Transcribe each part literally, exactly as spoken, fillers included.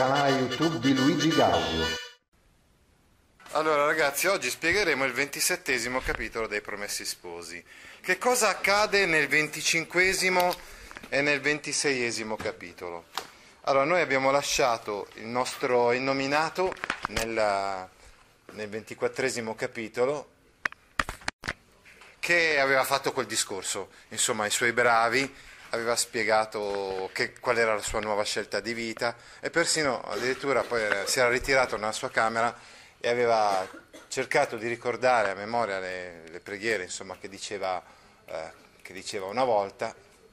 canale YouTube di Luigi Gaudio. Allora ragazzi, oggi spiegheremo il ventisettesimo capitolo dei Promessi Sposi. Che cosa accade nel venticinquesimo e nel ventiseiesimo capitolo? Allora, noi abbiamo lasciato il nostro innominato nel, nel ventiquattresimo capitolo, che aveva fatto quel discorso, insomma, ai suoi bravi, aveva spiegato che, qual era la sua nuova scelta di vita e persino addirittura poi si era ritirato nella sua camera e aveva cercato di ricordare a memoria le, le preghiere, insomma, che diceva, eh, che diceva una volta.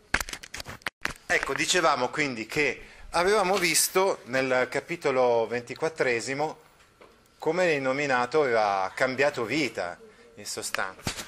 Ecco, dicevamo quindi che avevamo visto nel capitolo ventiquattresimo come l'innominato aveva cambiato vita, in sostanza.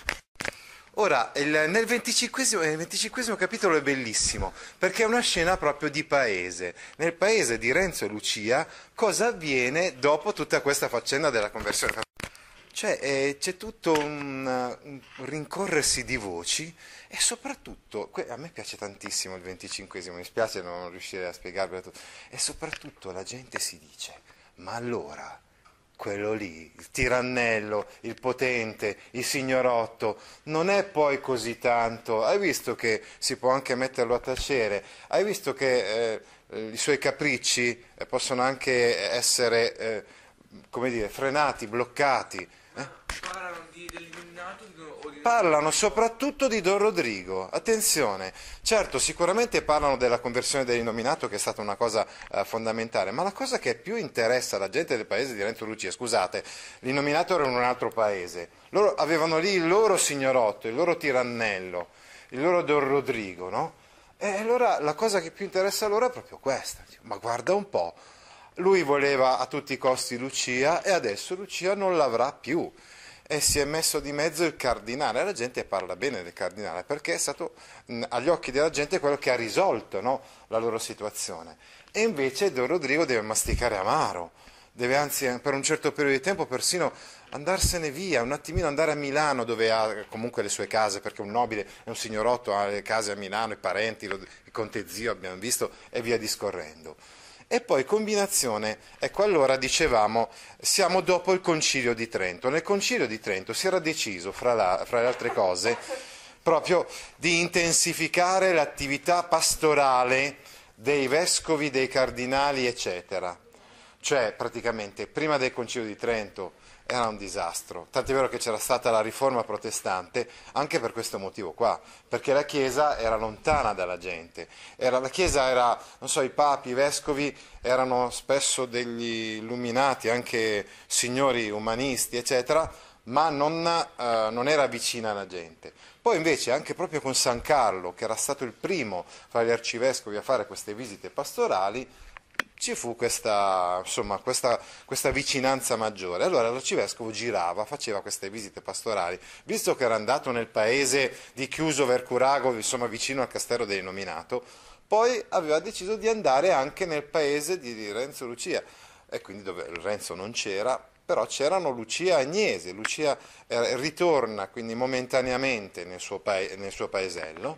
Ora, il, nel venticinquesimo, nel venticinquesimo capitolo è bellissimo, perché è una scena proprio di paese. Nel paese di Renzo e Lucia, cosa avviene dopo tutta questa faccenda della conversione? Cioè, eh, c'è tutto un, un rincorrersi di voci e soprattutto, a me piace tantissimo il venticinquesimo, mi spiace non riuscire a spiegarvelo tutto, e soprattutto la gente si dice, ma allora quello lì, il tirannello, il potente, il signorotto, non è poi così tanto, hai visto che si può anche metterlo a tacere, hai visto che eh, i suoi capricci eh, possono anche essere, eh, come dire, frenati, bloccati. Eh? Parlano di, dell'illuminato o di... Parlano soprattutto di Don Rodrigo, attenzione, certo sicuramente parlano della conversione dell'innominato che è stata una cosa eh, fondamentale, ma la cosa che più interessa la gente del paese di Renzo e Lucia, scusate, l'innominato era in un altro paese, loro avevano lì il loro signorotto, il loro tirannello, il loro Don Rodrigo, no? E allora la cosa che più interessa a loro è proprio questa, ma guarda un po', lui voleva a tutti i costi Lucia e adesso Lucia non l'avrà più. E si è messo di mezzo il cardinale, la gente parla bene del cardinale perché è stato mh, agli occhi della gente quello che ha risolto, no, la loro situazione, e invece Don Rodrigo deve masticare amaro, deve anzi per un certo periodo di tempo persino andarsene via, un attimino andare a Milano dove ha comunque le sue case, perché un nobile è un signorotto, ha le case a Milano, i parenti, lo, il conte zio abbiamo visto e via discorrendo. E poi combinazione, ecco allora dicevamo, siamo dopo il Concilio di Trento. Nel Concilio di Trento si era deciso, fra, la, fra le altre cose, proprio di intensificare l'attività pastorale dei vescovi, dei cardinali, eccetera. Cioè, praticamente, prima del Concilio di Trento era un disastro, tant'è vero che c'era stata la riforma protestante anche per questo motivo qua, perché la Chiesa era lontana dalla gente, era, la Chiesa era, non so, i papi, i vescovi erano spesso degli illuminati, anche signori umanisti, eccetera, ma non, eh, non era vicina alla gente. Poi invece anche proprio con San Carlo, che era stato il primo fra gli arcivescovi a fare queste visite pastorali, ci fu questa, insomma, questa, questa vicinanza maggiore. Allora l'arcivescovo girava, faceva queste visite pastorali, visto che era andato nel paese di Chiuso Vercurago, insomma vicino al castello dell'innominato, poi aveva deciso di andare anche nel paese di Renzo e Lucia, e quindi dove Renzo non c'era, però c'erano Lucia e Agnese. Lucia eh, ritorna quindi momentaneamente nel suo, pae- nel suo paesello,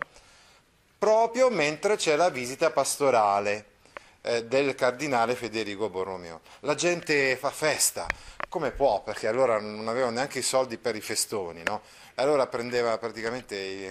proprio mentre c'è la visita pastorale del cardinale Federico Borromeo. La gente fa festa, come può, perché allora non avevano neanche i soldi per i festoni, no? Allora prendeva praticamente, i...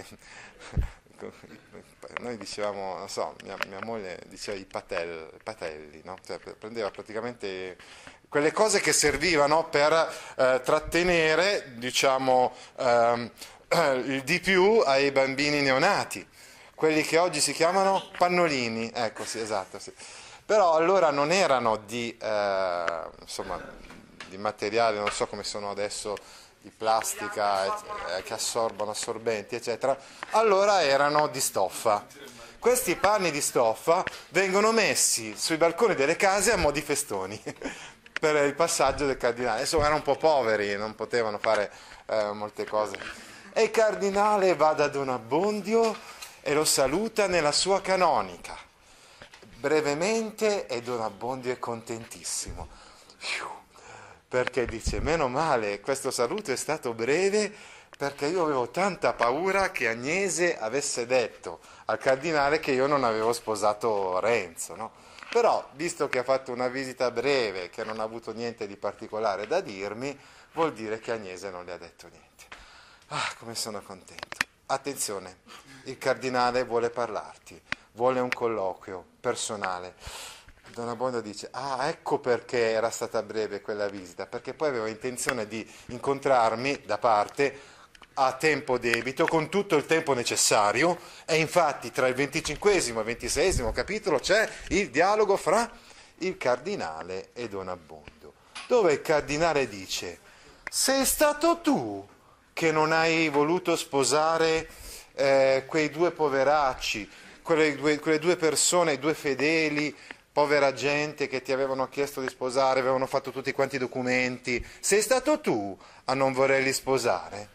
noi dicevamo, non so, mia, mia moglie diceva i patel, patelli, no? Cioè, prendeva praticamente quelle cose che servivano per eh, trattenere, diciamo, ehm, il di più ai bambini neonati, quelli che oggi si chiamano pannolini, ecco, sì, esatto, sì. Però allora non erano di, eh, insomma, di materiale, non so come sono adesso, di plastica eh, che assorbono, assorbenti, eccetera, allora erano di stoffa. Questi panni di stoffa vengono messi sui balconi delle case a mo' di festoni per il passaggio del cardinale. Insomma, erano un po' poveri, non potevano fare eh, molte cose. E il cardinale va da Don Abbondio e lo saluta nella sua canonica. Brevemente, e Don Abbondio è contentissimo, perché dice, meno male, questo saluto è stato breve, perché io avevo tanta paura che Agnese avesse detto al cardinale che io non avevo sposato Renzo, no? Però, visto che ha fatto una visita breve, che non ha avuto niente di particolare da dirmi, vuol dire che Agnese non le ha detto niente. Ah, come sono contento. Attenzione, il cardinale vuole parlarti, vuole un colloquio personale. Don Abbondio dice, ah, ecco perché era stata breve quella visita, perché poi aveva intenzione di incontrarmi da parte a tempo debito, con tutto il tempo necessario, e infatti tra il venticinquesimo e il ventiseiesimo capitolo c'è il dialogo fra il cardinale e Don Abbondio, dove il cardinale dice, sei stato tu che non hai voluto sposare eh, quei due poveracci, quelle due, quelle due persone, i due fedeli, povera gente che ti avevano chiesto di sposare, avevano fatto tutti quanti i documenti, sei stato tu a non volerli sposare?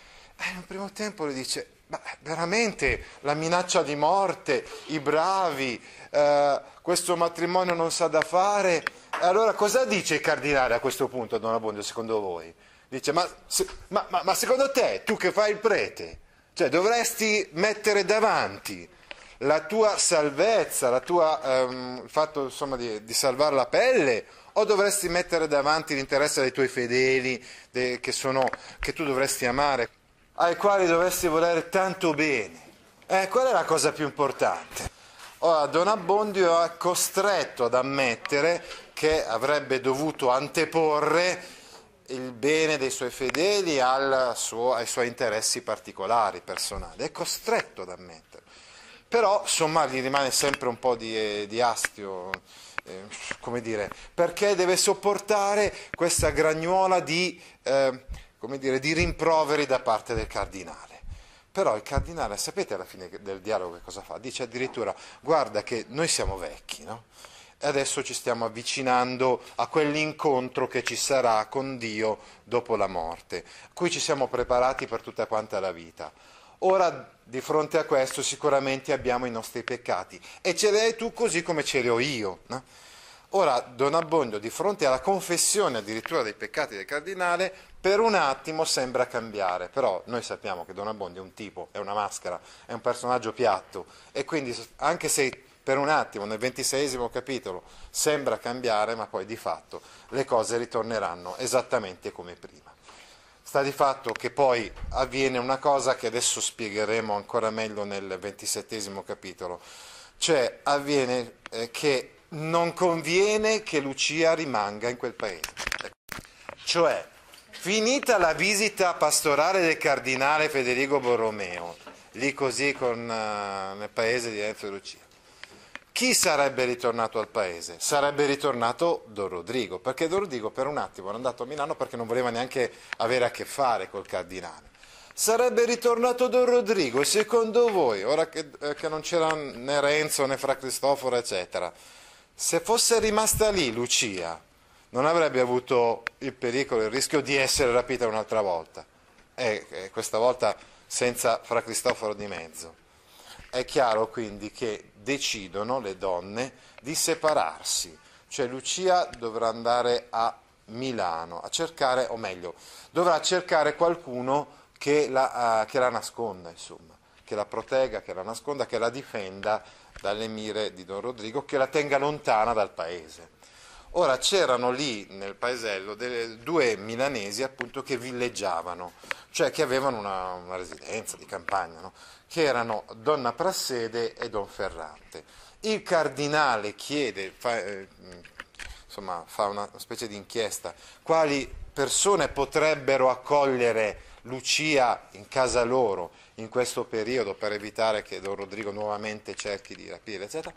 E in un primo tempo lui dice, ma veramente la minaccia di morte, i bravi, eh, questo matrimonio non sa da fare. E allora cosa dice il cardinale a questo punto, Don Abbondio, secondo voi? Dice, ma, ma, ma, ma secondo te, tu che fai il prete, cioè dovresti mettere davanti la tua salvezza, la tua, ehm, il fatto insomma di, di salvare la pelle, o dovresti mettere davanti l'interesse dei tuoi fedeli, de, che, sono, che tu dovresti amare, ai quali dovresti volere tanto bene? Eh, qual è la cosa più importante? Ora, Don Abbondio è costretto ad ammettere che avrebbe dovuto anteporre il bene dei suoi fedeli al suo, ai suoi interessi particolari, personali. È costretto ad ammettere. Però, insomma, gli rimane sempre un po' di, di astio, eh, come dire, perché deve sopportare questa gragnuola di, eh, come dire, di rimproveri da parte del cardinale. Però il cardinale, sapete alla fine del dialogo che cosa fa? Dice addirittura, guarda che noi siamo vecchi, no? E adesso ci stiamo avvicinando a quell'incontro che ci sarà con Dio dopo la morte, a cui ci siamo preparati per tutta quanta la vita. Ora, di fronte a questo, sicuramente abbiamo i nostri peccati, e ce li hai tu così come ce li ho io, no? Ora, Don Abbondio, di fronte alla confessione addirittura dei peccati del cardinale, per un attimo sembra cambiare, però noi sappiamo che Don Abbondio è un tipo, è una maschera, è un personaggio piatto, e quindi anche se per un attimo nel ventiseiesimo capitolo sembra cambiare, ma poi di fatto le cose ritorneranno esattamente come prima. Sta di fatto che poi avviene una cosa che adesso spiegheremo ancora meglio nel ventisettesimo capitolo, cioè avviene eh, che non conviene che Lucia rimanga in quel paese. Cioè, finita la visita pastorale del cardinale Federico Borromeo, lì così con, uh, nel paese di Enzo e Lucia, chi sarebbe ritornato al paese? Sarebbe ritornato Don Rodrigo, perché Don Rodrigo per un attimo era andato a Milano perché non voleva neanche avere a che fare col cardinale. Sarebbe ritornato Don Rodrigo, e secondo voi, ora che, eh, che non c'era né Renzo né Fra Cristoforo, eccetera, se fosse rimasta lì Lucia, non avrebbe avuto il pericolo, il rischio di essere rapita un'altra volta, e, e questa volta senza Fra Cristoforo di mezzo. È chiaro quindi che decidono le donne di separarsi, cioè Lucia dovrà andare a Milano a cercare, o meglio, dovrà cercare qualcuno che la, uh, che la nasconda, insomma, che la protegga, che la nasconda, che la difenda dalle mire di Don Rodrigo, che la tenga lontana dal paese. Ora, c'erano lì nel paesello delle, due milanesi appunto che villeggiavano, cioè che avevano una, una residenza di campagna, no? Che erano Donna Prassede e Don Ferrante. Il cardinale chiede, fa, eh, insomma, fa una specie di inchiesta, quali persone potrebbero accogliere Lucia in casa loro in questo periodo per evitare che Don Rodrigo nuovamente cerchi di rapire, eccetera,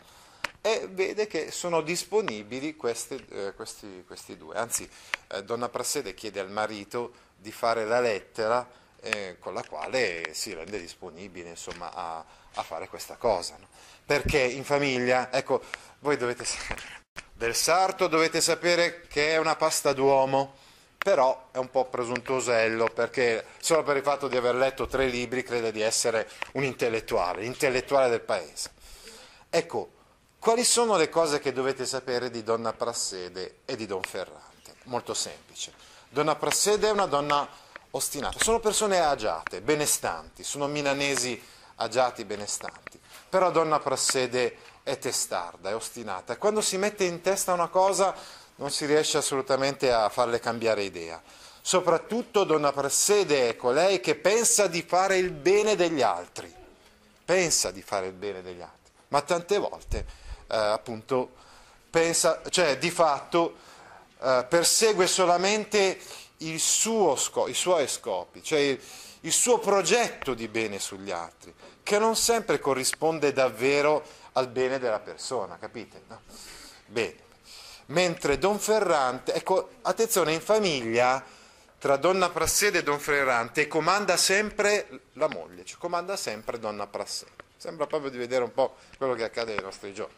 e vede che sono disponibili questi, eh, questi, questi due. Anzi, eh, Donna Prassede chiede al marito di fare la lettera eh, con la quale si rende disponibile, insomma, a, a fare questa cosa, no? Perché in famiglia, ecco, voi dovete sapere, del sarto dovete sapere che è una pasta d'uomo, però è un po' presuntuosello, perché solo per il fatto di aver letto tre libri crede di essere un intellettuale, l'intellettuale del paese. Ecco, quali sono le cose che dovete sapere di Donna Prassede e di Don Ferrante? Molto semplice. Donna Prassede è una donna ostinata, sono persone agiate, benestanti, sono milanesi agiati, benestanti. Però Donna Prassede è testarda, è ostinata, e quando si mette in testa una cosa non si riesce assolutamente a farle cambiare idea. Soprattutto Donna Prassede è colei che pensa di fare il bene degli altri, pensa di fare il bene degli altri, ma tante volte eh, appunto pensa, cioè di fatto eh, persegue solamente il suo sco- i suoi scopi, cioè il, il suo progetto di bene sugli altri, che non sempre corrisponde davvero al bene della persona, capite? No? Bene. Mentre Don Ferrante, ecco, attenzione, in famiglia tra Donna Prassede e Don Ferrante comanda sempre la moglie, cioè comanda sempre Donna Prassede. Sembra proprio di vedere un po' quello che accade nei nostri giorni.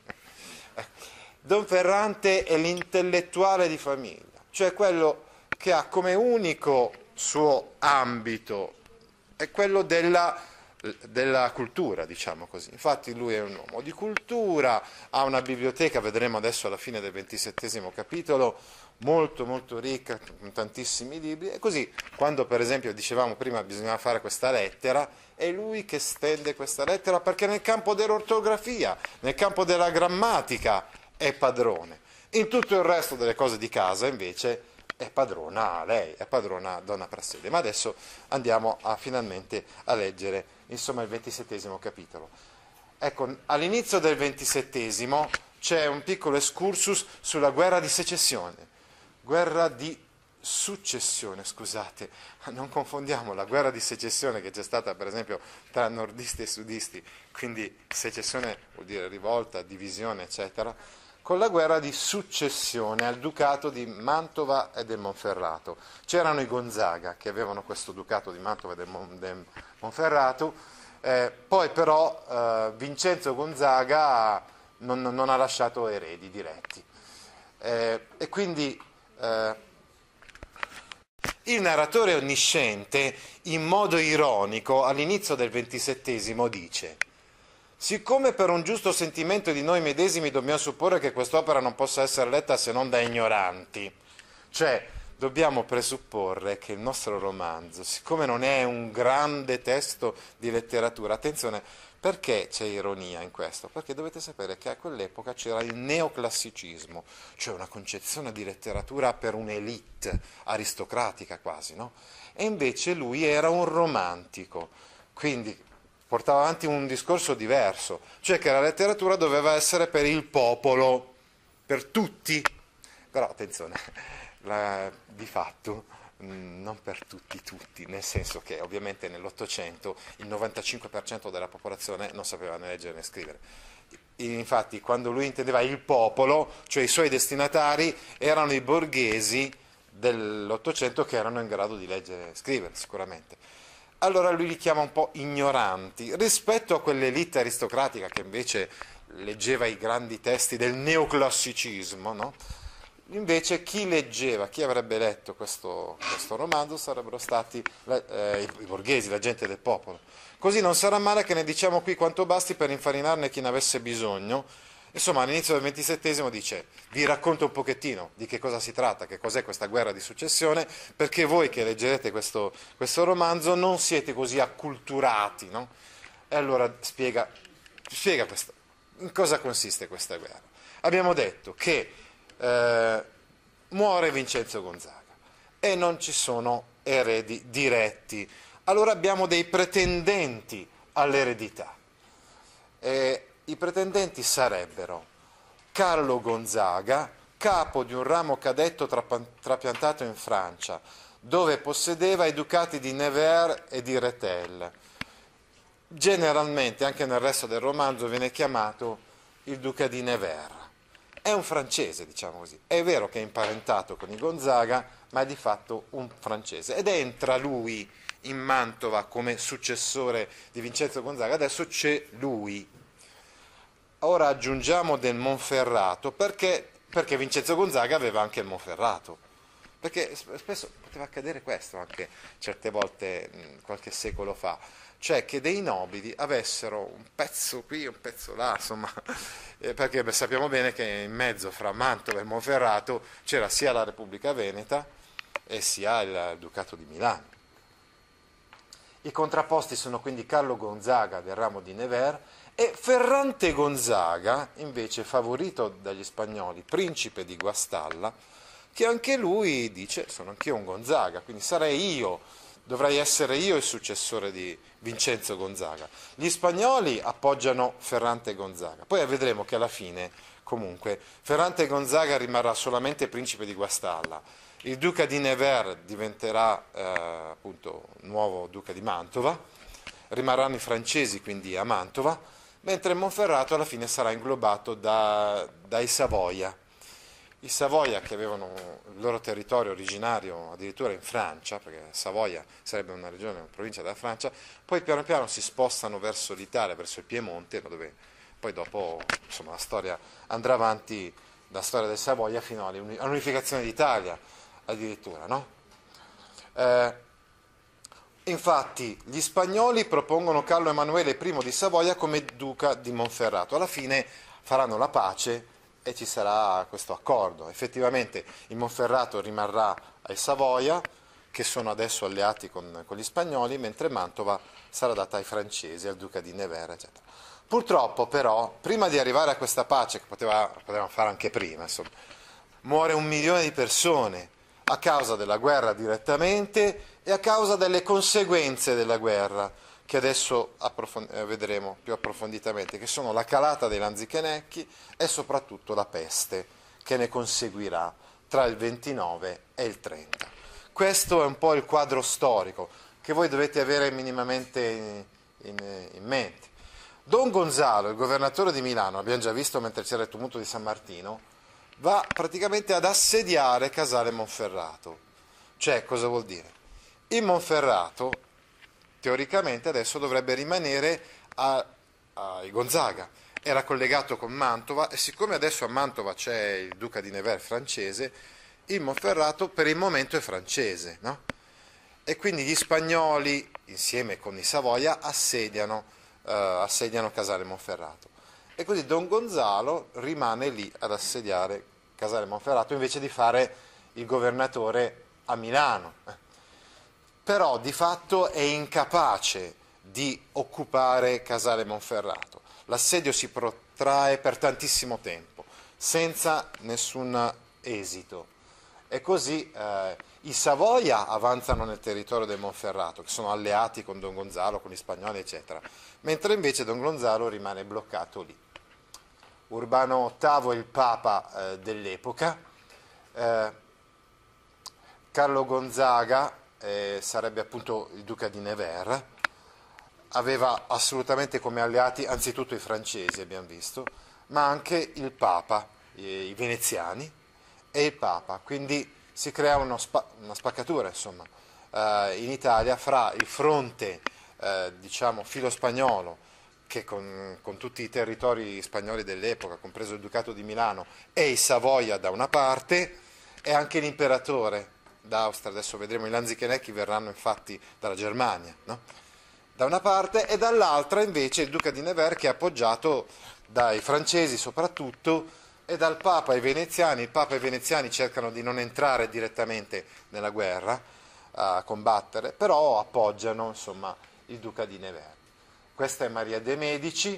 Don Ferrante è l'intellettuale di famiglia, cioè quello che ha come unico suo ambito è quello della, della cultura, diciamo così. Infatti lui è un uomo di cultura, ha una biblioteca, vedremo adesso alla fine del ventisettesimo capitolo, molto molto ricca, con tantissimi libri, e così quando per esempio dicevamo prima bisognava fare questa lettera, è lui che stende questa lettera, perché nel campo dell'ortografia, nel campo della grammatica è padrone. In tutto il resto delle cose di casa invece è padrona lei, è padrona Donna Prassede. Ma adesso andiamo a, finalmente a leggere insomma il ventisettesimo capitolo. Ecco, all'inizio del ventisettesimo c'è un piccolo excursus sulla guerra di secessione, guerra di successione, scusate, non confondiamo la guerra di secessione che c'è stata per esempio tra nordisti e sudisti, quindi secessione vuol dire rivolta, divisione, eccetera, con la guerra di successione al ducato di Mantova e del Monferrato. C'erano i Gonzaga che avevano questo ducato di Mantova e del, Mon- del Monferrato, eh, poi però eh, Vincenzo Gonzaga non, non ha lasciato eredi diretti. Eh, e quindi eh, il narratore onnisciente, in modo ironico, all'inizio del ventisettesimo dice: siccome per un giusto sentimento di noi medesimi dobbiamo supporre che quest'opera non possa essere letta se non da ignoranti, cioè dobbiamo presupporre che il nostro romanzo, siccome non è un grande testo di letteratura, attenzione, perché c'è ironia in questo? Perché dovete sapere che a quell'epoca c'era il neoclassicismo, cioè una concezione di letteratura per un'élite aristocratica quasi, no? E invece lui era un romantico, quindi portava avanti un discorso diverso, cioè che la letteratura doveva essere per il popolo, per tutti, però attenzione, la, di fatto mh, non per tutti tutti, nel senso che ovviamente nell'Ottocento il novantacinque per cento della popolazione non sapeva né leggere né scrivere. Infatti quando lui intendeva il popolo, cioè i suoi destinatari, erano i borghesi dell'Ottocento che erano in grado di leggere e scrivere sicuramente. Allora lui li chiama un po' ignoranti rispetto a quell'elite aristocratica che invece leggeva i grandi testi del neoclassicismo, no? Invece chi leggeva, chi avrebbe letto questo, questo romanzo sarebbero stati eh, i, i borghesi, la gente del popolo. Così non sarà male che ne diciamo qui quanto basti per infarinarne chi ne avesse bisogno. Insomma, all'inizio del ventisettesimo dice: vi racconto un pochettino di che cosa si tratta, che cos'è questa guerra di successione, perché voi che leggerete questo, questo romanzo non siete così acculturati, no? E allora spiega, spiega questo, in cosa consiste questa guerra. Abbiamo detto che eh, muore Vincenzo Gonzaga e non ci sono eredi diretti, allora abbiamo dei pretendenti all'eredità. E i pretendenti sarebbero Carlo Gonzaga, capo di un ramo cadetto trapiantato in Francia, dove possedeva i ducati di Nevers e di Rethel. Generalmente, anche nel resto del romanzo, viene chiamato il duca di Nevers. È un francese, diciamo così. È vero che è imparentato con i Gonzaga, ma è di fatto un francese. Ed entra lui in Mantova come successore di Vincenzo Gonzaga. Adesso c'è lui. Ora aggiungiamo del Monferrato, perché, perché Vincenzo Gonzaga aveva anche il Monferrato, perché spesso poteva accadere questo anche certe volte qualche secolo fa, cioè che dei nobili avessero un pezzo qui, un pezzo là, insomma, eh, perché beh, sappiamo bene che in mezzo fra Mantova e Monferrato c'era sia la Repubblica Veneta e sia il Ducato di Milano. I contrapposti sono quindi Carlo Gonzaga del ramo di Nevers E Ferrante Gonzaga, invece favorito dagli spagnoli, principe di Guastalla, che anche lui dice sono anch'io un Gonzaga, quindi sarei io, dovrei essere io il successore di Vincenzo Gonzaga. Gli spagnoli appoggiano Ferrante Gonzaga, poi vedremo che alla fine comunque Ferrante Gonzaga rimarrà solamente principe di Guastalla, il duca di Nevers diventerà eh, appunto nuovo duca di Mantova, rimarranno i francesi quindi a Mantova, mentre Monferrato alla fine sarà inglobato da, dai Savoia. I Savoia, che avevano il loro territorio originario addirittura in Francia, perché Savoia sarebbe una regione, una provincia della Francia, poi piano piano si spostano verso l'Italia, verso il Piemonte, dove poi dopo insomma, la storia andrà avanti, la storia del Savoia fino all'unificazione d'Italia addirittura, no? Eh, Infatti gli spagnoli propongono Carlo Emanuele I di Savoia come duca di Monferrato. Alla fine faranno la pace e ci sarà questo accordo. Effettivamente il Monferrato rimarrà ai Savoia, che sono adesso alleati con, con gli spagnoli, mentre Mantova sarà data ai francesi, al duca di Nevers, eccetera. Purtroppo però, prima di arrivare a questa pace, che poteva, potevamo fare anche prima, insomma, muore un milione di persone a causa della guerra direttamente e a causa delle conseguenze della guerra, che adesso eh, vedremo più approfonditamente, che sono la calata dei lanzichenecchi e soprattutto la peste, che ne conseguirà tra il ventinove e il trenta. Questo è un po' il quadro storico che voi dovete avere minimamente in, in, in mente. Don Gonzalo, il governatore di Milano, abbiamo già visto mentre c'era il tumulto di San Martino, va praticamente ad assediare Casale Monferrato. Cioè, cosa vuol dire? Il Monferrato, teoricamente, adesso dovrebbe rimanere a, a Gonzaga. Era collegato con Mantova e siccome adesso a Mantova c'è il duca di Nevers francese, il Monferrato per il momento è francese, no? E quindi gli spagnoli, insieme con i Savoia, assediano, eh, assediano Casale Monferrato. E così Don Gonzalo rimane lì ad assediare Casale Monferrato invece di fare il governatore a Milano. Però di fatto è incapace di occupare Casale Monferrato. L'assedio si protrae per tantissimo tempo, senza nessun esito. E così eh, i Savoia avanzano nel territorio del Monferrato, che sono alleati con Don Gonzalo, con gli spagnoli, eccetera, mentre invece Don Gonzalo rimane bloccato lì. Urbano ottavo è il Papa eh, dell'epoca, eh, Carlo Gonzaga eh, sarebbe appunto il duca di Nevers, aveva assolutamente come alleati anzitutto i francesi, abbiamo visto, ma anche il Papa, i, i veneziani e il Papa, quindi si crea uno spa, una spaccatura insomma, eh, in Italia fra il fronte eh, diciamo filo-spagnolo, che con, con tutti i territori spagnoli dell'epoca, compreso il Ducato di Milano, e i Savoia da una parte, e anche l'imperatore d'Austria, adesso vedremo i Lanzichenecchi verranno infatti dalla Germania, no? Da una parte, e dall'altra invece il Duca di Nevers, che è appoggiato dai francesi soprattutto, e dal Papa ai veneziani. Il Papa e i veneziani cercano di non entrare direttamente nella guerra a combattere, però appoggiano insomma il Duca di Nevers. Questa è Maria de' Medici,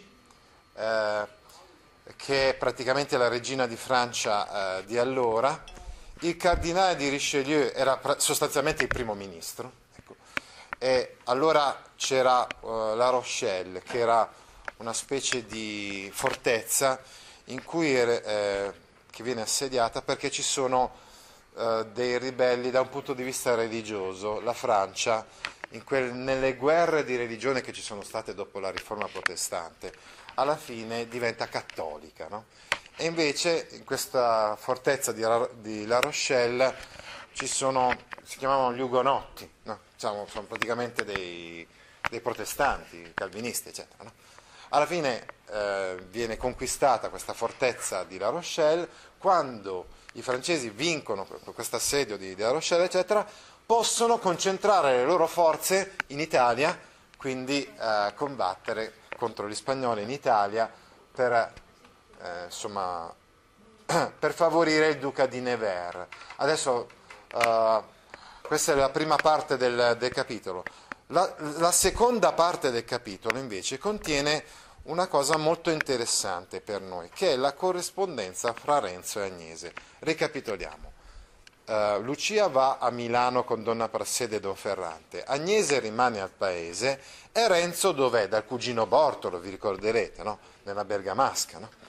eh, che è praticamente la regina di Francia eh, di allora. Il cardinale di Richelieu era sostanzialmente il primo ministro. Ecco. E allora c'era uh, La Rochelle, che era una specie di fortezza in cui eh, che viene assediata perché ci sono eh, dei ribelli da un punto di vista religioso. La Francia, in quel, nelle guerre di religione che ci sono state dopo la riforma protestante, alla fine diventa cattolica, no? E invece in questa fortezza di, di La Rochelle ci sono, si chiamavano gli ugonotti, no? Diciamo, sono praticamente dei, dei protestanti, calvinisti, eccetera, no? Alla fine eh, viene conquistata questa fortezza di La Rochelle. Quando i francesi vincono questo assedio di, di La Rochelle, eccetera, possono concentrare le loro forze in Italia, quindi eh, combattere contro gli spagnoli in Italia per, eh, insomma, per favorire il duca di Nevers. Adesso eh, questa è la prima parte del, del capitolo. La, la seconda parte del capitolo invece contiene una cosa molto interessante per noi, che è la corrispondenza fra Renzo e Agnese. Ricapitoliamo. Uh, Lucia va a Milano con Donna Prassede e Don Ferrante, Agnese rimane al paese e Renzo dov'è? Dal cugino Bortolo, vi ricorderete, no? Nella Bergamasca. No?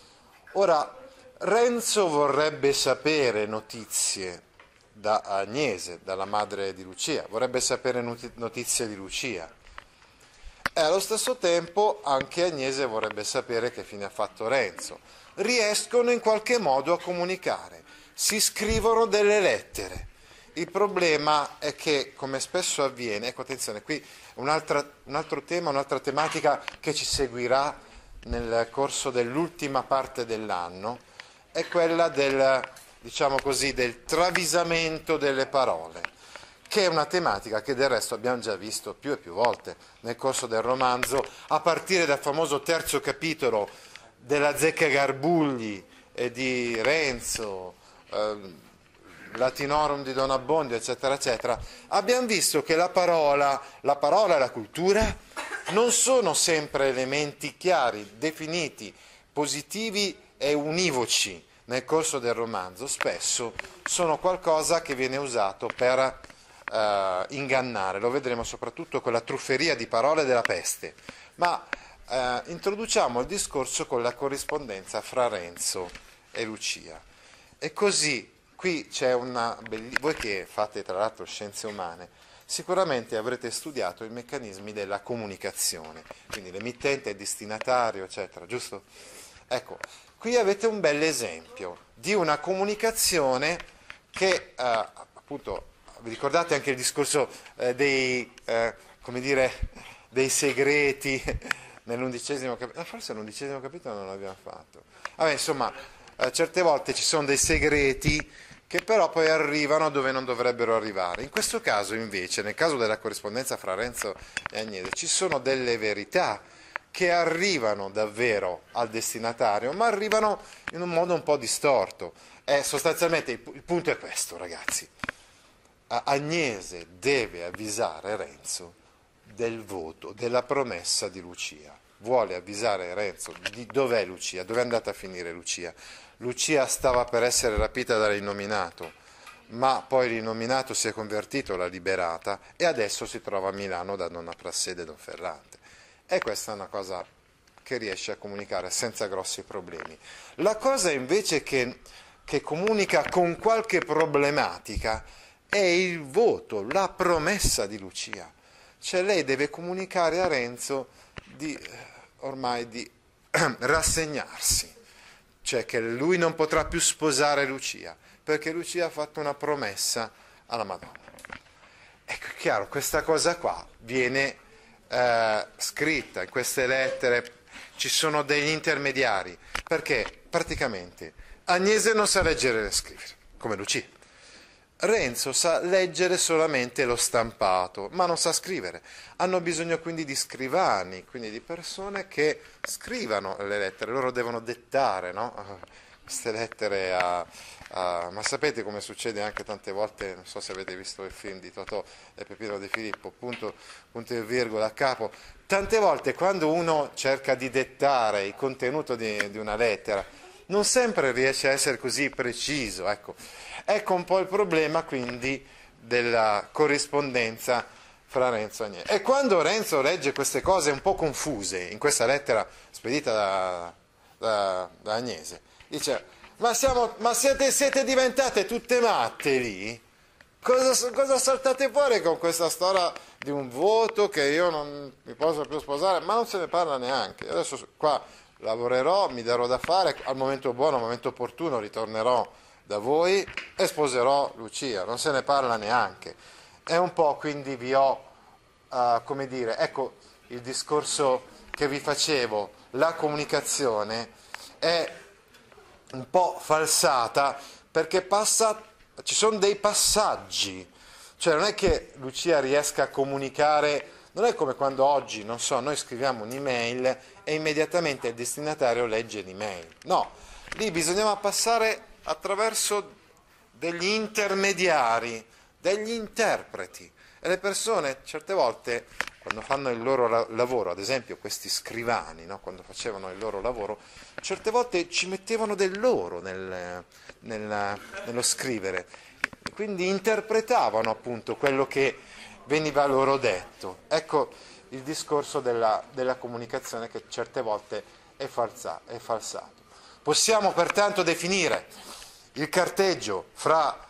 Ora, Renzo vorrebbe sapere notizie da Agnese, dalla madre di Lucia, vorrebbe sapere notizie di Lucia. E allo stesso tempo anche Agnese vorrebbe sapere che fine ha fatto Renzo. Riescono in qualche modo a comunicare. Si scrivono delle lettere. Il problema è che, come spesso avviene, ecco attenzione, qui un'altra, un altro tema, un'altra tematica che ci seguirà nel corso dell'ultima parte dell'anno, è quella del, diciamo così, del travisamento delle parole, che è una tematica che del resto abbiamo già visto più e più volte nel corso del romanzo, a partire dal famoso terzo capitolo della Zecca Garbugli e di Renzo, eh, Latinorum di Don Abbondio, eccetera, eccetera. Abbiamo visto che la parola, la parola e la cultura non sono sempre elementi chiari, definiti, positivi e univoci nel corso del romanzo, spesso sono qualcosa che viene usato per uh, ingannare, lo vedremo soprattutto con la trufferia di parole della peste, ma uh, introduciamo il discorso con la corrispondenza fra Renzo e Lucia. E così, qui c'è una bellissima, voi che fate tra l'altro scienze umane, sicuramente avrete studiato i meccanismi della comunicazione, quindi l'emittente, il destinatario, eccetera, giusto? Ecco, qui avete un bel esempio di una comunicazione che, eh, appunto, vi ricordate anche il discorso eh, dei, eh, come dire, dei segreti nell'undicesimo capitolo, forse nell'undicesimo capitolo non l'abbiamo fatto. Vabbè, insomma, eh, certe volte ci sono dei segreti che però poi arrivano dove non dovrebbero arrivare. In questo caso invece, nel caso della corrispondenza fra Renzo e Agnese, ci sono delle verità che arrivano davvero al destinatario, ma arrivano in un modo un po' distorto. E sostanzialmente il, il punto è questo, ragazzi. Agnese deve avvisare Renzo del voto, della promessa di Lucia. Vuole avvisare Renzo di dov'è Lucia, dove è andata a finire Lucia. Lucia stava per essere rapita dall'innominato, ma poi l'innominato si è convertito, l'ha liberata e adesso si trova a Milano da Donna Prassede e Don Ferrante. E questa è una cosa che riesce a comunicare senza grossi problemi. La cosa invece che, che comunica con qualche problematica è il voto, la promessa di Lucia. Cioè lei deve comunicare a Renzo di, ormai di rassegnarsi. Cioè che lui non potrà più sposare Lucia, perché Lucia ha fatto una promessa alla Madonna. Ecco, è chiaro, questa cosa qua viene eh, scritta in queste lettere, ci sono degli intermediari, perché praticamente Agnese non sa leggere e scrivere, come Lucia. Renzo sa leggere solamente lo stampato, ma non sa scrivere. Hanno bisogno quindi di scrivani, quindi di persone che scrivano le lettere. Loro devono dettare, no? Queste lettere a, a... Ma sapete come succede anche tante volte, non so se avete visto il film di Totò e Peppino De Filippo, punto, punto e virgola a capo. Tante volte quando uno cerca di dettare il contenuto di, di una lettera, non sempre riesce a essere così preciso, ecco. Ecco un po' il problema quindi della corrispondenza fra Renzo e Agnese. E quando Renzo legge queste cose un po' confuse in questa lettera spedita da, da, da Agnese, dice: ma, siamo, ma siete, siete diventate tutte matte lì? Cosa, cosa saltate fuori con questa storia di un voto che io non mi posso più sposare? Ma non se ne parla neanche. Adesso qua lavorerò, mi darò da fare, al momento buono, al momento opportuno ritornerò da voi e sposerò Lucia, non se ne parla neanche. È un po', quindi vi ho, uh, come dire, ecco il discorso che vi facevo, la comunicazione è un po' falsata perché passa, ci sono dei passaggi, cioè non è che Lucia riesca a comunicare, non è come quando oggi, non so, noi scriviamo un'email e immediatamente il destinatario legge l'email, no, lì bisognava passare attraverso degli intermediari, degli interpreti, e le persone certe volte quando fanno il loro la- lavoro, ad esempio questi scrivani, no? Quando facevano il loro lavoro, certe volte ci mettevano del loro nel, nel- nello scrivere, quindi interpretavano appunto quello che veniva loro detto. Ecco il discorso della, della comunicazione che certe volte è, falsa, è falsato. Possiamo pertanto definire il carteggio fra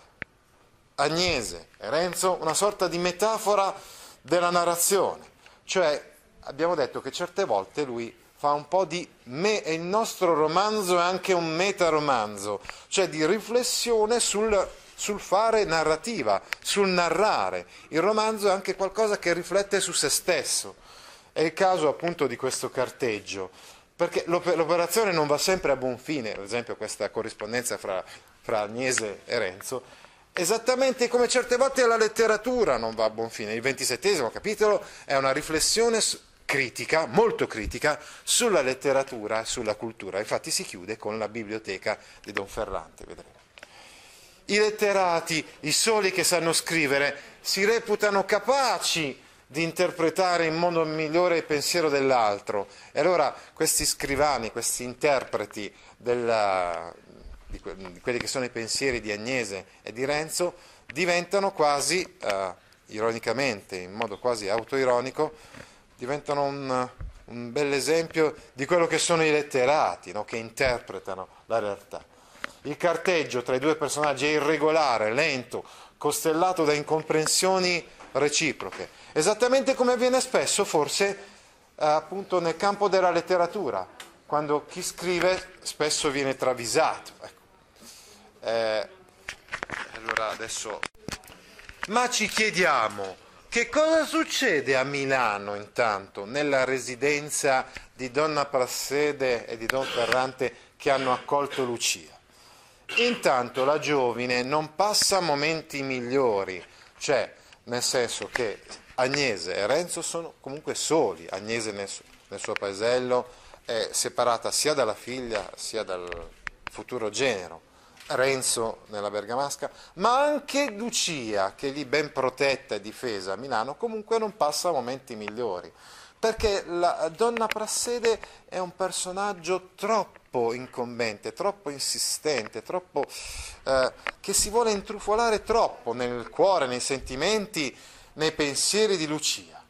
Agnese e Renzo una sorta di metafora della narrazione, cioè abbiamo detto che certe volte lui fa un po' di me, e il nostro romanzo è anche un metaromanzo, cioè di riflessione sul, sul fare narrativa, sul narrare. Il romanzo è anche qualcosa che riflette su se stesso. È il caso appunto di questo carteggio, perché l'operazione non va sempre a buon fine, ad esempio questa corrispondenza fra, fra Agnese e Renzo, esattamente come certe volte la letteratura non va a buon fine. Il ventisettesimo capitolo è una riflessione critica, molto critica, sulla letteratura e sulla cultura. Infatti si chiude con la biblioteca di Don Ferrante, vedremo. I letterati, i soli che sanno scrivere, si reputano capaci di interpretare in modo migliore il pensiero dell'altro. E allora questi scrivani, questi interpreti della, di, que, di quelli che sono i pensieri di Agnese e di Renzo diventano quasi, eh, ironicamente, in modo quasi autoironico, diventano un, un bel esempio di quello che sono i letterati, no? Che interpretano la realtà. Il carteggio tra i due personaggi è irregolare, lento, costellato da incomprensioni reciproche, esattamente come avviene spesso forse eh, appunto nel campo della letteratura, quando chi scrive spesso viene travisato. Ecco. Eh, allora adesso, ma ci chiediamo che cosa succede a Milano intanto nella residenza di Donna Prassede e di Don Ferrante che hanno accolto Lucia. Intanto la giovine non passa momenti migliori, cioè nel senso che Agnese e Renzo sono comunque soli. Agnese nel, nel suo paesello è separata sia dalla figlia sia dal futuro genero, Renzo nella Bergamasca, ma anche Lucia, che è lì ben protetta e difesa a Milano, comunque non passa momenti migliori, perché la Donna Prassede è un personaggio troppo incombente, troppo insistente, troppo, eh, che si vuole intrufolare troppo nel cuore, nei sentimenti, nei pensieri di Lucia.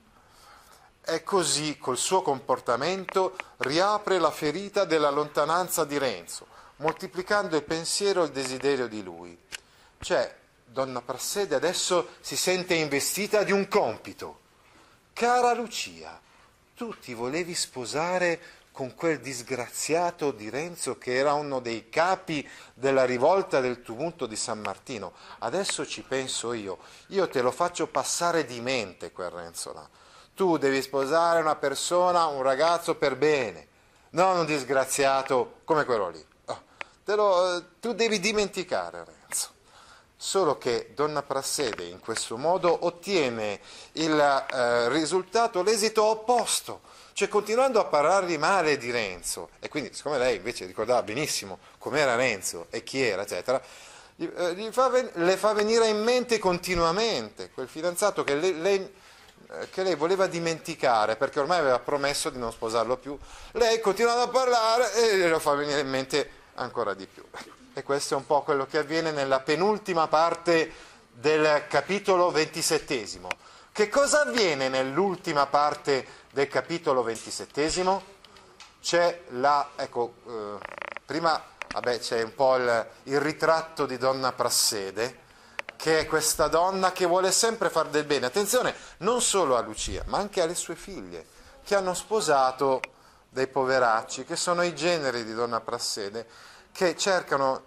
E così, col suo comportamento, riapre la ferita della lontananza di Renzo, moltiplicando il pensiero e il desiderio di lui. Cioè, Donna Prassede adesso si sente investita di un compito. Cara Lucia, tu ti volevi sposare con quel disgraziato di Renzo che era uno dei capi della rivolta del tumulto di San Martino. Adesso ci penso io, io te lo faccio passare di mente quel Renzo là. Tu devi sposare una persona, un ragazzo per bene, non un disgraziato come quello lì. Oh, te lo, tu devi dimenticare Renzo. Solo che Donna Prassede in questo modo ottiene il eh, risultato, l'esito opposto, cioè continuando a parlargli male di Renzo, e quindi siccome lei invece ricordava benissimo com'era Renzo e chi era, eccetera, gli, eh, gli fa ven- le fa venire in mente continuamente quel fidanzato che lei, lei, eh, che lei voleva dimenticare perché ormai aveva promesso di non sposarlo più. Lei continuando a parlare e glielo fa venire in mente ancora di più. E questo è un po' quello che avviene nella penultima parte del capitolo ventisettesimo. Che cosa avviene nell'ultima parte del capitolo ventisettesimo? C'è la, ecco, eh, prima vabbè, c'è un po' il, il ritratto di Donna Prassede, che è questa donna che vuole sempre far del bene. Attenzione, non solo a Lucia, ma anche alle sue figlie, che hanno sposato dei poveracci, che sono i generi di Donna Prassede, che cercano,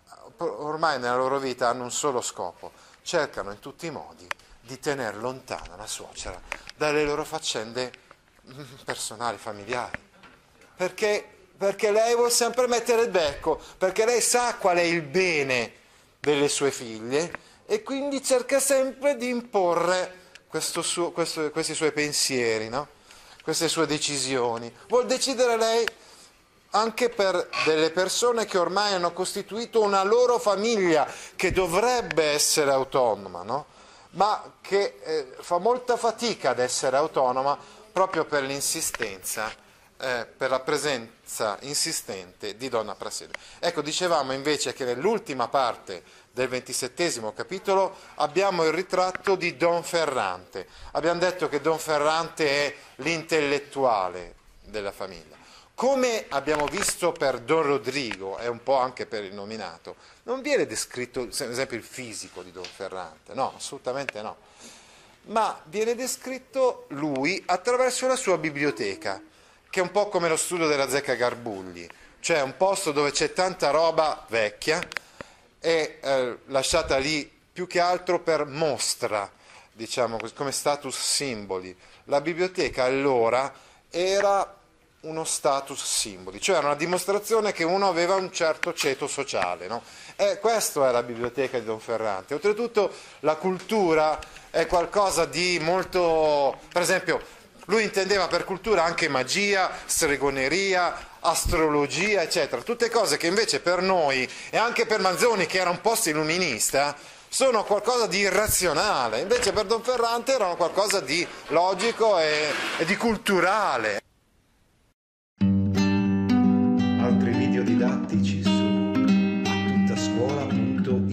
ormai nella loro vita hanno un solo scopo, cercano in tutti i modi di tenere lontana la suocera dalle loro faccende personali, familiari, perché, perché lei vuole sempre mettere il becco, perché lei sa qual è il bene delle sue figlie e quindi cerca sempre di imporre questo suo, questo, questi suoi pensieri, no? Queste sue decisioni. Vuol decidere lei anche per delle persone che ormai hanno costituito una loro famiglia che dovrebbe essere autonoma, no? ma che eh, fa molta fatica ad essere autonoma proprio per l'insistenza, eh, per la presenza insistente di Donna Prassede. Ecco, dicevamo invece che nell'ultima parte del ventisettesimo capitolo abbiamo il ritratto di Don Ferrante. Abbiamo detto che Don Ferrante è l'intellettuale della famiglia. Come abbiamo visto per Don Rodrigo, e un po' anche per il nominato, non viene descritto, ad esempio, il fisico di Don Ferrante, no, assolutamente no, ma viene descritto lui attraverso la sua biblioteca, che è un po' come lo studio della Zecca Garbugli, cioè un posto dove c'è tanta roba vecchia e eh, lasciata lì più che altro per mostra, diciamo così, come status simboli. La biblioteca allora era uno status simboli, cioè era una dimostrazione che uno aveva un certo ceto sociale, no? E questa è la biblioteca di Don Ferrante. Oltretutto la cultura è qualcosa di molto, per esempio, lui intendeva per cultura anche magia, stregoneria, astrologia, eccetera, tutte cose che invece per noi e anche per Manzoni, che era un post illuminista, sono qualcosa di irrazionale, invece per Don Ferrante erano qualcosa di logico e, e di culturale. Altri video didattici su attuttascuola punto